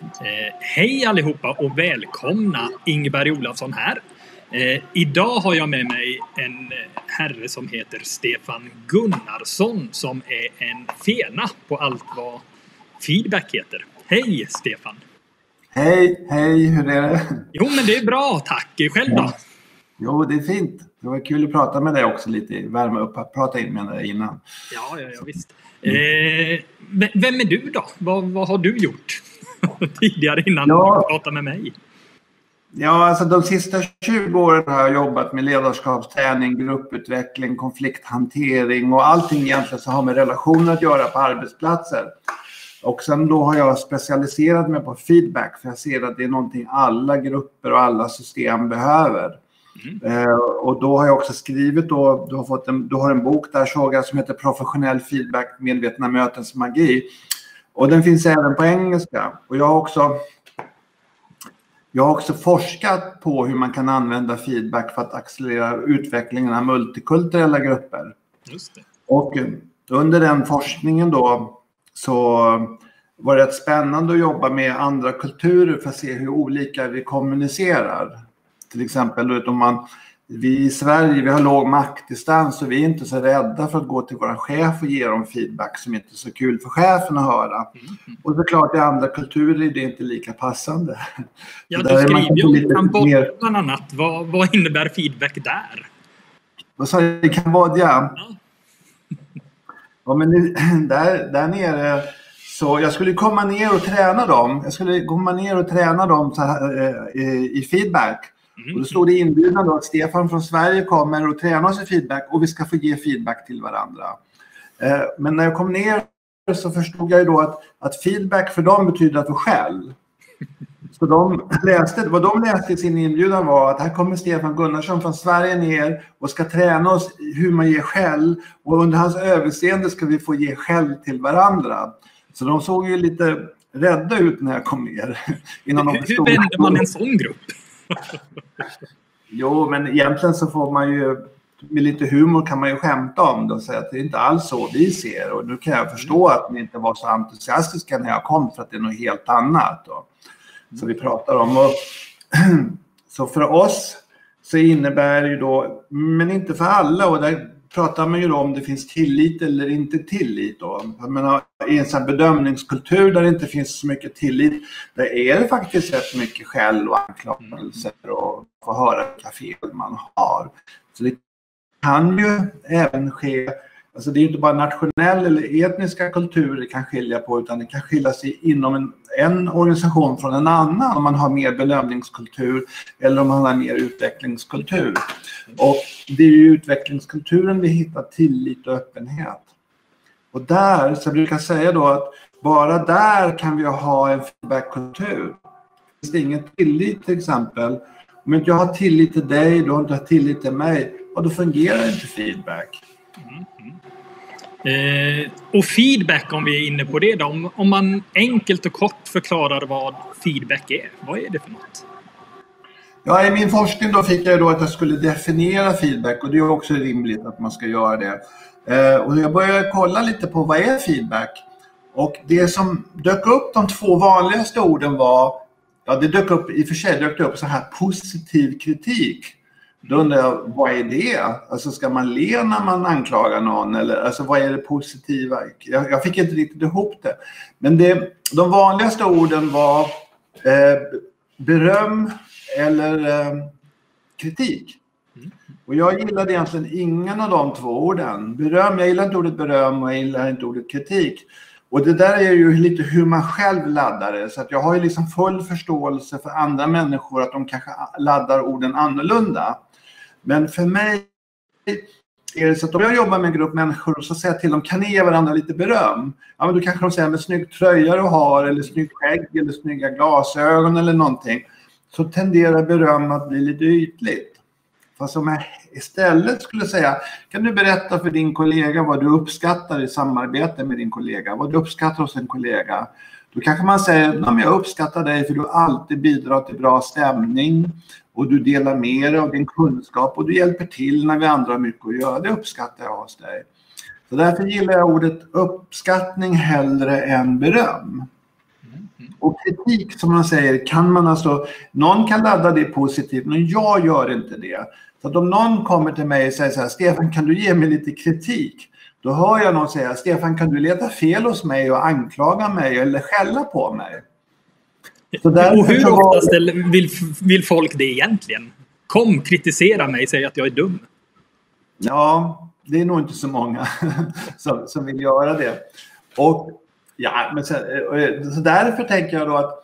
Hej allihopa och välkomna, Ingberg Olafsson här. Idag har jag med mig en herre som heter Stefan Gunnarsson som är en fena på allt vad feedback heter. Hej Stefan! Hej, hur är det? Jo men det är bra, tack. Själv då? Jo, det är fint. Det var kul att prata med dig också lite, värma upp, att prata in med dig innan. Ja visst. Vem är du då? Vad har du gjort tidigare innan du pratade med mig? Ja, alltså de sista 20 åren har jag jobbat med ledarskapsträning, grupputveckling, konflikthantering och allting egentligen som har med relationer att göra på arbetsplatser. Och sen då har jag specialiserat mig på feedback för jag ser att det är någonting alla grupper och alla system behöver. Och då har jag också skrivit du har en bok där såg jag som heter Professionell feedback, medvetna mötens magi. Och den finns även på engelska. Och jag har också forskat på hur man kan använda feedback för att accelerera utvecklingen av multikulturella grupper. Just det. Och under den forskningen då så var det rätt spännande att jobba med andra kulturer för att se hur olika vi kommunicerar. Till exempel vi i Sverige, vi har låg maktdistans och vi är inte så rädda för att gå till vår chef och ge dem feedback som inte är så kul för chefen att höra. Och såklart i andra kulturer är det inte lika passande. Ja, du skriver ju om Kambodja bland annat. Vad innebär feedback där? Vad sa du? I Kambodja? Ja, men där nere så jag skulle komma ner och träna dem. Så här, i feedback. Och då stod det inbjudan då att Stefan från Sverige kommer och tränar oss i feedback och vi ska få ge feedback till varandra. Men när jag kom ner så förstod jag ju då att feedback för dem betyder att få skäll. Så vad de läste i sin inbjudan var att här kommer Stefan Gunnarsson från Sverige ner och ska träna oss hur man ger skäll och under hans överseende ska vi få ge skäll till varandra. Så de såg ju lite rädda ut när jag kom ner. Hur vänder man en sån grupp? Jo, men egentligen så får man ju med lite humor kan man ju skämta om det och säga att det är inte alls så vi ser. Och nu kan jag förstå att ni inte var så entusiastiska när jag kom för att det är något helt annat. Så vi pratar om. Och så för oss så innebär det ju då, men inte för alla. Och där pratar man ju då om det finns tillit eller inte tillit. Jag menar, i en sån bedömningskultur där det inte finns så mycket tillit, där är det faktiskt rätt mycket skäll och anklagelser och få höra vilka fel man har. Så det kan ju även ske, alltså det är inte bara nationell eller etniska kulturer det kan skilja på, utan det kan skilja sig inom en organisation från en annan om man har mer belöningskultur eller om man har mer utvecklingskultur. Och det är ju utvecklingskulturen vi hittar tillit och öppenhet. Och där så brukar jag säga då att bara där kan vi ha en feedbackkultur. Finns det ingen tillit till exempel, om inte jag har tillit till dig, du har inte tillit till mig, och då fungerar inte feedback. Och feedback, om vi är inne på det då, om man enkelt och kort förklarar vad feedback är, vad är det för något? Ja, i min forskning då fick jag då att jag skulle definiera feedback och det är också rimligt att man ska göra det. Och jag började kolla lite på vad är feedback, och det som dök upp, de två vanligaste orden var, det dök upp så här positiv kritik. Då undrar jag, vad är det? Alltså ska man le när man anklagar någon? Eller alltså vad är det positiva? Jag fick inte riktigt ihop det. Men de vanligaste orden var beröm eller kritik. Och jag gillade egentligen ingen av de två orden. Jag gillar inte ordet beröm och jag gillar inte ordet kritik. Och det där är ju lite hur man själv laddar det. Så att jag har ju liksom full förståelse för andra människor att de kanske laddar orden annorlunda. Men för mig är det så att om jag jobbar med en grupp människor och så säger jag till dem, kan ni ge varandra lite beröm? Ja, men då kanske de säger, men snygg tröja du har, eller snygg skägg, eller snygga glasögon eller någonting. Så tenderar beröm att bli lite ytligt. Fast om jag istället skulle säga, kan du berätta för din kollega vad du uppskattar i samarbete med din kollega? Vad du uppskattar hos en kollega? Då kanske man säger, jag uppskattar dig för du alltid bidrar till bra stämning. Och du delar med dig av din kunskap och du hjälper till när vi andra har mycket att göra. Det uppskattar jag hos dig. Så därför gillar jag ordet uppskattning hellre än beröm. Och kritik, som man säger, kan man alltså, någon kan ladda det positivt, men jag gör inte det. Så att om någon kommer till mig och säger så här: Stefan, kan du ge mig lite kritik? Då hör jag någon säga: Stefan, kan du leta fel hos mig och anklaga mig eller skälla på mig? Så och hur ofta vill folk det egentligen? Kom, kritisera mig, säg att jag är dum. Ja, det är nog inte så många som vill göra det. Och ja, men så därför tänker jag då att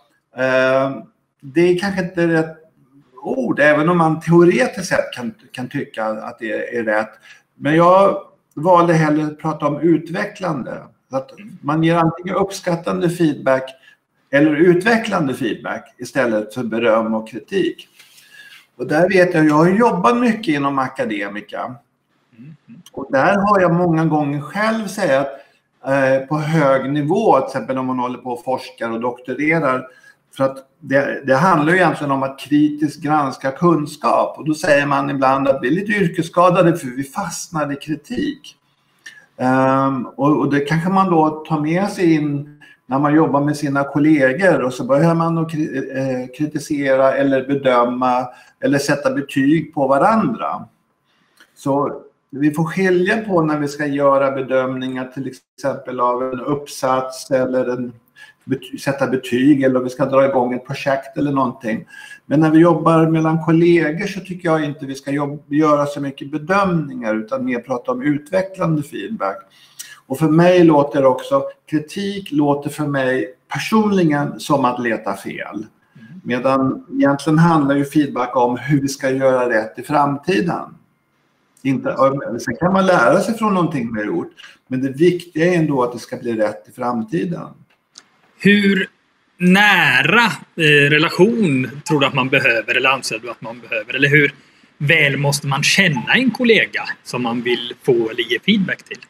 det är kanske inte rätt ord, även om man teoretiskt sett kan tycka att det är rätt. Men jag valde hellre att prata om utvecklande. Att man ger antingen uppskattande feedback eller utvecklande feedback istället för beröm och kritik. Och där vet jag har jobbat mycket inom akademika. Och där har jag många gånger själv sagt på hög nivå, till exempel om man håller på och forskar och doktorerar, för att det handlar ju egentligen om att kritiskt granska kunskap. Och då säger man ibland att vi är lite yrkesskadade för vi fastnar i kritik. Och det kanske man då tar med sig in när man jobbar med sina kollegor, och så börjar man att kritisera eller bedöma eller sätta betyg på varandra. Så vi får skilja på när vi ska göra bedömningar till exempel av en uppsats eller sätta betyg, eller om vi ska dra igång ett projekt eller någonting. Men när vi jobbar mellan kollegor så tycker jag inte vi ska göra så mycket bedömningar utan mer prata om utvecklande feedback. Och för mig låter också kritik för mig personligen som att leta fel. Medan egentligen handlar ju feedback om hur vi ska göra rätt i framtiden. Sen kan man lära sig från någonting vi har gjort, men det viktiga är ändå att det ska bli rätt i framtiden. Hur nära relation tror du att man behöver, eller anser du att man behöver? Eller hur väl måste man känna en kollega som man vill få eller ge feedback till?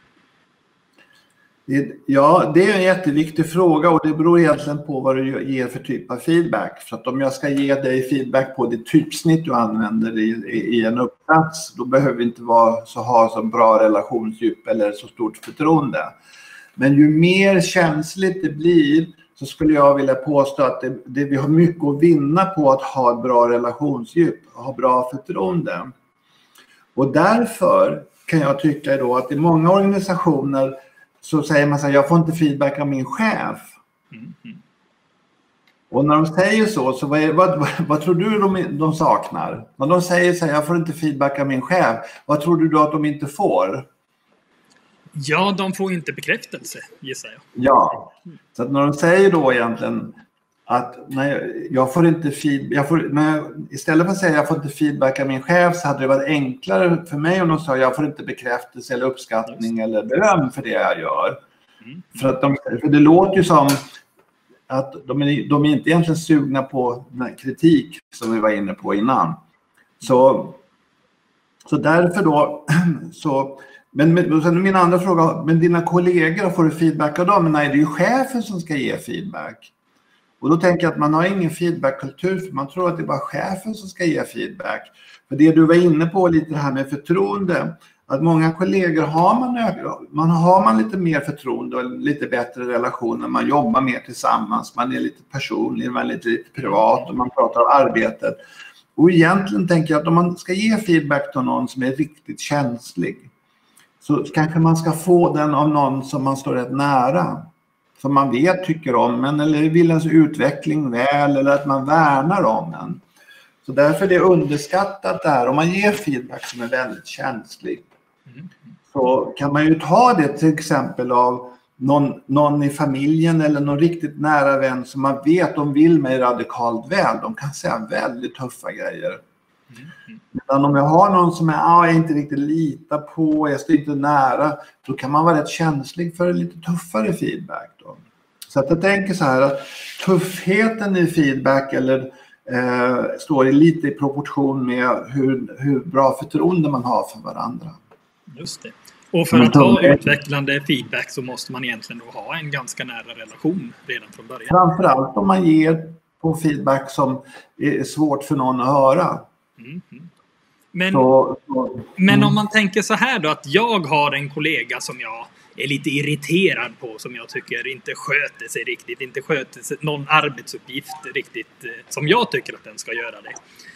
Ja, det är en jätteviktig fråga, och det beror egentligen på vad du ger för typ av feedback. För att om jag ska ge dig feedback på det typsnitt du använder i en uppsats, då behöver vi inte ha så bra relationsdjup eller så stort förtroende. Men ju mer känsligt det blir, så skulle jag vilja påstå att vi har mycket att vinna på att ha ett bra relationsdjup och ha bra förtroende. Och därför kan jag tycka då att i många organisationer så säger man så här: jag får inte feedback av min chef. Och när de säger så vad tror du de saknar? När de säger så här: jag får inte feedback av min chef, vad tror du då att de inte får? Ja, de får inte bekräftelse, gissar jag. Ja, så att när de säger då egentligen att nej, jag får inte istället för att säga jag får inte feedback av min chef, så hade det varit enklare för mig om de sa jag får inte bekräftelse eller uppskattning eller beröm för det jag gör. För det låter ju som att de är inte egentligen sugna på kritik som vi var inne på innan. Så därför då men min andra fråga, men dina kollegor, får du feedback av dem? Men nej, det är ju chefen som ska ge feedback. Och då tänker jag att man har ingen feedbackkultur, för man tror att det är bara chefen som ska ge feedback. För det du var inne på lite, det här med förtroende, att många kollegor har man lite mer förtroende och lite bättre relationer, man jobbar mer tillsammans, man är lite personlig, man är lite privat och man pratar om arbetet. Och egentligen tänker jag att om man ska ge feedback till någon som är riktigt känslig, så kanske man ska få den av någon som man står rätt nära. Som man vet tycker om en, eller vill ens utveckling väl, eller att man värnar om en. Så därför är det underskattat där. Om man ger feedback som är väldigt känslig, så kan man ju ta det till exempel av någon i familjen eller någon riktigt nära vän som man vet de vill mig radikalt väl. De kan säga väldigt tuffa grejer. Men om jag har någon som jag inte riktigt litar på, jag står inte nära, då kan man vara rätt känslig för lite tuffare feedback då. Så att jag tänker så här att tuffheten i feedback står lite i proportion med hur bra förtroende man har för varandra. Just det. Och för att ha utvecklande feedback så måste man egentligen då ha en ganska nära relation redan från början. Framförallt om man ger på feedback som är svårt för någon att höra. Men om man tänker så här då, att jag har en kollega som jag är lite irriterad på, som jag tycker inte sköter sig riktigt, inte sköter sig någon arbetsuppgift riktigt som jag tycker att den ska göra det.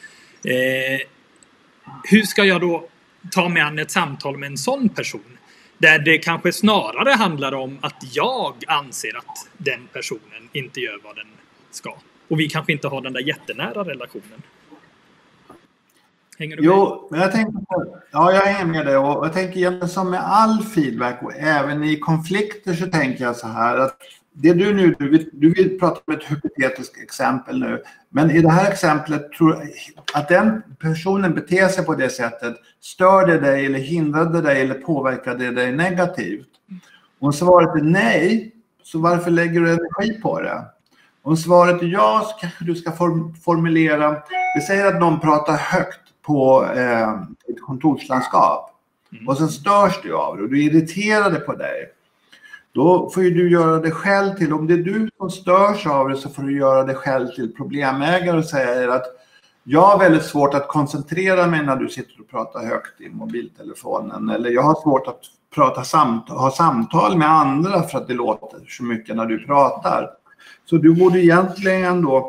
Hur ska jag då ta mig an ett samtal med en sån person? Där det kanske snarare handlar om att jag anser att den personen inte gör vad den ska. Och vi kanske inte har den där jättenära relationen. Hänger du med? Jo, men jag tänker jag hänger med det. Och jag tänker egentligen som med all feedback och även i konflikter så tänker jag så här att det du vill prata om ett hypotetiskt exempel nu. Men i det här exemplet tror jag att den personen beter sig på det sättet, stör det dig eller hindrade dig eller påverkade dig negativt. Om svaret är nej, så varför lägger du energi på det? Om svaret är ja, så kanske du ska formulera, vi säger att någon pratar högt på ett kontorslandskap och sen störs du av det och du är irriterad på dig. Då får ju du göra det själv till, om det är du som störs av det så får du göra det själv till problemägare och säga att jag har väldigt svårt att koncentrera mig när du sitter och pratar högt i mobiltelefonen, eller jag har svårt att ha samtal med andra för att det låter så mycket när du pratar. Så du borde egentligen då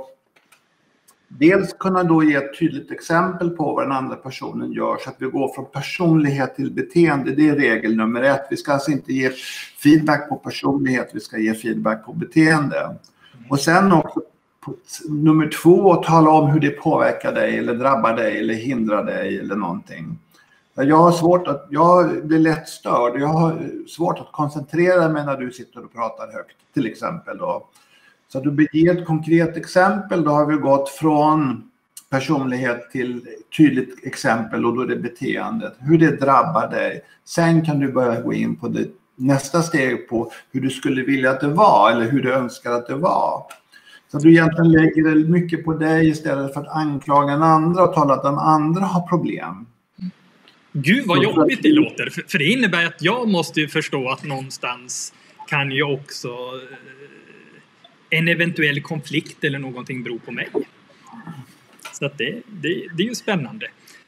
dels kunna då ge ett tydligt exempel på vad den andra personen gör så att vi går från personlighet till beteende. Det är regel nummer 1. Vi ska alltså inte ge feedback på personlighet, vi ska ge feedback på beteende. Och sen också nummer 2, tala om hur det påverkar dig eller drabbar dig eller hindrar dig eller någonting. Jag blir lätt störd. Jag har svårt att koncentrera mig när du sitter och pratar högt till exempel då. Så att du ger ett konkret exempel, då har vi gått från personlighet till tydligt exempel och då är det beteendet. Hur det drabbar dig. Sen kan du börja gå in på det nästa steg på hur du skulle vilja att det var eller hur du önskar att det var. Så att du egentligen lägger mycket på dig istället för att anklaga den andra och tala att den andra har problem. Gud vad jobbigt det låter. För det innebär att jag måste ju förstå att någonstans kan ju också en eventuell konflikt eller någonting bero på mig. Så att det är ju spännande.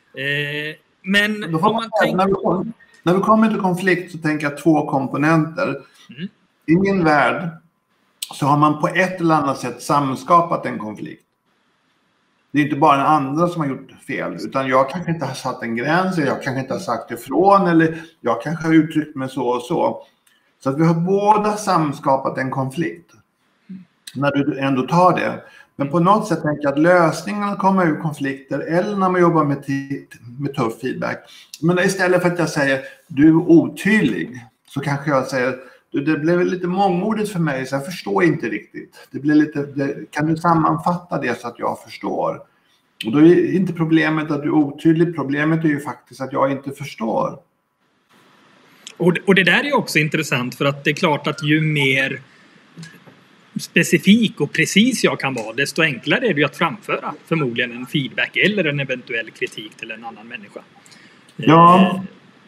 Men om man tänker... När vi kommer till konflikt så tänker jag 2 komponenter. I min värld så har man på ett eller annat sätt samskapat en konflikt. Det är inte bara den andra som har gjort fel, utan jag kanske inte har satt en gräns, eller jag kanske inte har sagt ifrån, eller jag kanske har uttryckt mig så och så. Så att vi har båda samskapat en konflikt. När du ändå tar det. Men på något sätt tänker jag att lösningarna kommer ur konflikter eller när man jobbar med tuff feedback. Men istället för att jag säger du är otydlig så kanske jag säger det blev lite mångordigt för mig så jag förstår inte riktigt. Kan du sammanfatta det så att jag förstår? Och då är inte problemet att du är otydlig. Problemet är ju faktiskt att jag inte förstår. Och det där är också intressant för att det är klart att ju mer specifik och precis jag kan vara, desto enklare är det ju att framföra förmodligen en feedback eller en eventuell kritik till en annan människa. Ja.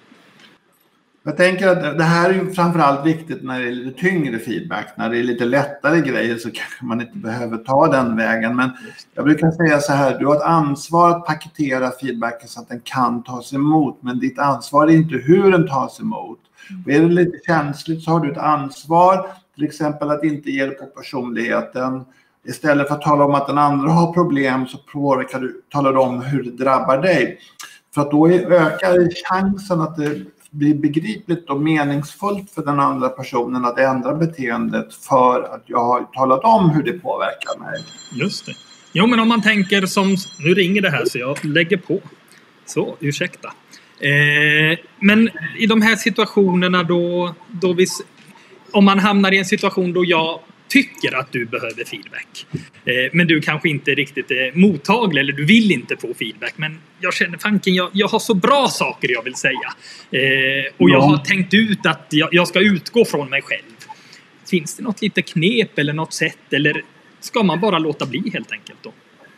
Jag tänker att det här är ju framförallt viktigt när det är lite tyngre feedback. När det är lite lättare grejer så kanske man inte behöver ta den vägen. Men jag brukar säga så här, du har ett ansvar att paketera feedbacken så att den kan tas emot. Men ditt ansvar är inte hur den tas emot. Och är det lite känsligt så har du ett ansvar till exempel att inte ge det på personligheten. Istället för att tala om att den andra har problem så talar du om hur det drabbar dig. För att då ökar chansen att det blir begripligt och meningsfullt för den andra personen att ändra beteendet för att jag har talat om hur det påverkar mig. Just det. Jo, men om man tänker som... Nu ringer det här så jag lägger på. Så, ursäkta. Men i de här situationerna då om man hamnar i en situation då jag tycker att du behöver feedback. Men du kanske inte riktigt är mottaglig eller du vill inte få feedback. Men jag känner fanken, jag har så bra saker jag vill säga. Och jag har tänkt ut att jag ska utgå från mig själv. Finns det något lite knep eller något sätt? Eller ska man bara låta bli helt enkelt då?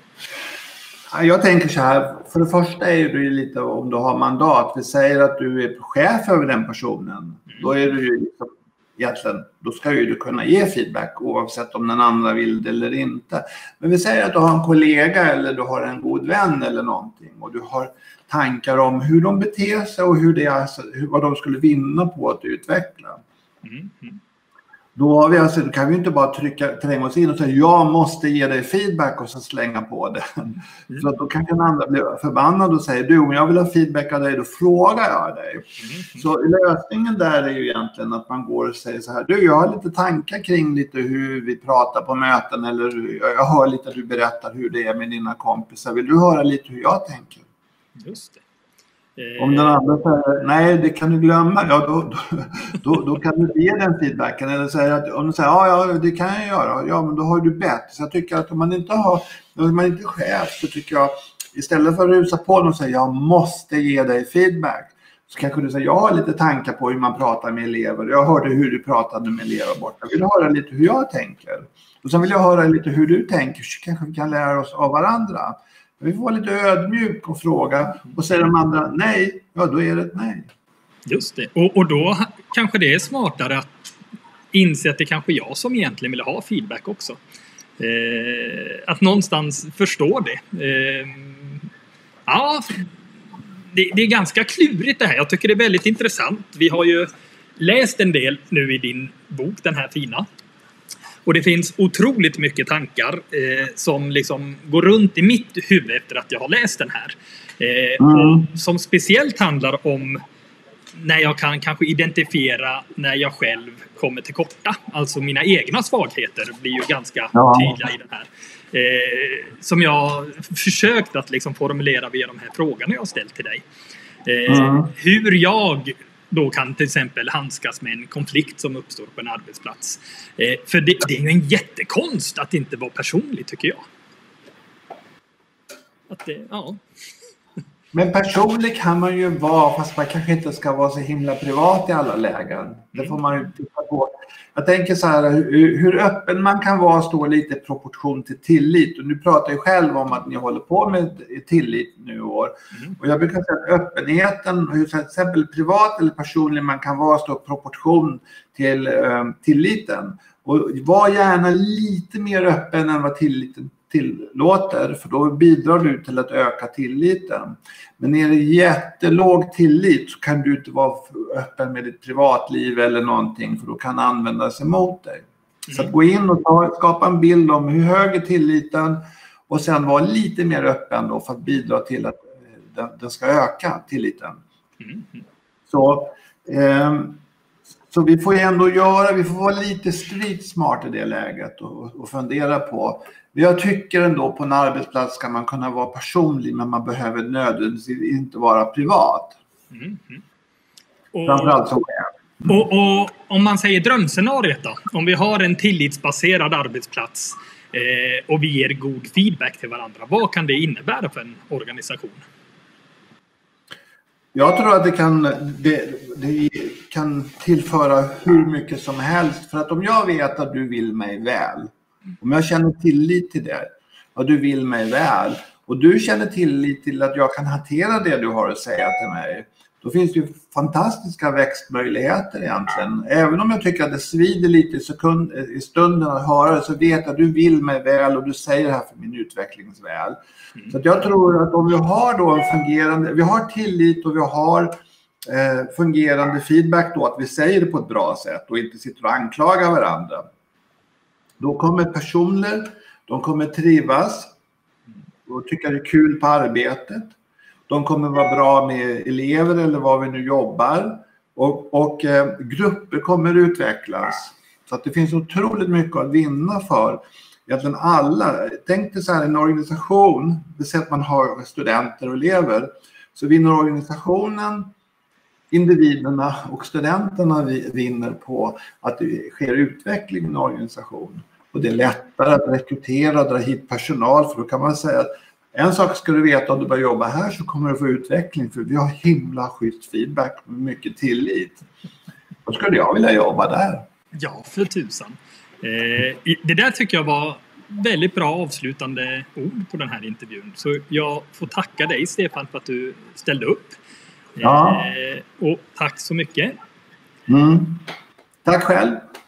Jag tänker så här, för det första är det ju lite om du har mandat. Vi säger att du är chef över den personen. Då är du ju egentligen, då ska ju du kunna ge feedback oavsett om den andra vill det eller inte. Men vi säger att du har en kollega eller du har en god vän eller någonting och du har tankar om hur de beter sig och vad de skulle vinna på att utveckla. Då har vi alltså, då kan vi inte bara tränga oss in och säga jag måste ge dig feedback och så slänga på den. Så att då kan den andra bli förbannad och säga du, om jag vill ha feedback av dig, då frågar jag dig. Så lösningen där är ju egentligen att man går och säger så här, du, jag har lite tankar kring lite hur vi pratar på möten, eller jag hör lite att du berättar hur det är med dina kompisar. Vill du höra lite hur jag tänker? Just det. Om den andra säger nej, det kan du glömma, ja, då kan du ge den feedbacken. Eller säga att, om du säger ja, det kan jag göra, ja, men då har du bett. Så jag tycker att om man inte är chef, så tycker jag istället för att rusa på dem och säga jag måste ge dig feedback, så kanske du säger jag har lite tankar på hur man pratar med elever. Jag hörde hur du pratade med elever borta. Jag vill höra lite hur jag tänker. Och sen vill jag höra lite hur du tänker, så kanske vi kan lära oss av varandra. Vi får vara lite ödmjuk och fråga. Och säger de andra nej, ja då är det ett nej. Just det. Och då kanske det är smartare att inse att det kanske är jag som egentligen vill ha feedback också. Att någonstans förstå det. Ja, det är ganska klurigt det här. Jag tycker det är väldigt intressant. Vi har ju läst en del nu i din bok, den här fina. Och det finns otroligt mycket tankar som liksom går runt i mitt huvud efter att jag har läst den här. Och som speciellt handlar om när jag kan kanske identifiera när jag själv kommer till korta. Alltså mina egna svagheter blir ju ganska tydliga i den här. Som jag försökt att liksom formulera via de här frågorna jag har ställt till dig. Hur jag då kan till exempel handskas med en konflikt som uppstår på en arbetsplats. För det är ju en jättekonst att inte vara personlig, tycker jag. Ja. Men personlig kan man ju vara, fast man kanske inte ska vara så himla privat i alla lägen. Det får man ju titta på. Jag tänker så här, hur öppen man kan vara står lite i proportion till tillit. Och nu pratar jag själv om att ni håller på med tillit nu i år. Och jag brukar säga att öppenheten, hur till exempel privat eller personlig man kan vara, står i proportion till tilliten. Och var gärna lite mer öppen än vad tilliten tillåter, för då bidrar du till att öka tilliten. Men är det jättelåg tillit så kan du inte vara öppen med ditt privatliv eller någonting, för då kan det användas emot dig. Så att gå in och skapa en bild om hur hög är tilliten och sen vara lite mer öppen då för att bidra till att den ska öka tilliten. Så vi får ändå vi får vara lite street smart i det läget och fundera på. Jag tycker ändå på en arbetsplats ska man kunna vara personlig, men man behöver nödvändigtvis inte vara privat. Framförallt som och om man säger drömscenariet då, om vi har en tillitsbaserad arbetsplats och vi ger god feedback till varandra, vad kan det innebära för en organisation? Jag tror att det kan tillföra hur mycket som helst. För att om jag vet att du vill mig väl, om jag känner tillit till det, och du vill mig väl, och du känner tillit till att jag kan hantera det du har att säga till mig, då finns det ju fantastiska växtmöjligheter egentligen. Även om jag tycker att det svider lite i stunden att höra det, så vet jag att du vill mig väl och du säger det här för min utvecklings väl. Så att jag tror att om vi har då vi har tillit och vi har fungerande feedback då, att vi säger det på ett bra sätt och inte sitter och anklagar varandra. Då kommer personer, de kommer trivas och tycka det är kul på arbetet. De kommer vara bra med elever eller var vi nu jobbar. Och grupper kommer utvecklas. Så att det finns otroligt mycket att vinna för egentligen alla. Tänk dig så här, en organisation, det sätt man har studenter och elever, så vinner organisationen, individerna och studenterna vinner på att det sker utveckling i en organisation. Och det är lättare att rekrytera och dra hit personal, för då kan man säga att en sak ska du veta, om du börjar jobba här så kommer du få utveckling, för vi har himla schysst feedback med mycket tillit. Då skulle jag vilja jobba där. Ja, för tusan. Det där tycker jag var väldigt bra avslutande ord på den här intervjun. Så jag får tacka dig, Stefan, för att du ställde upp. Ja. Och tack så mycket. Tack själv.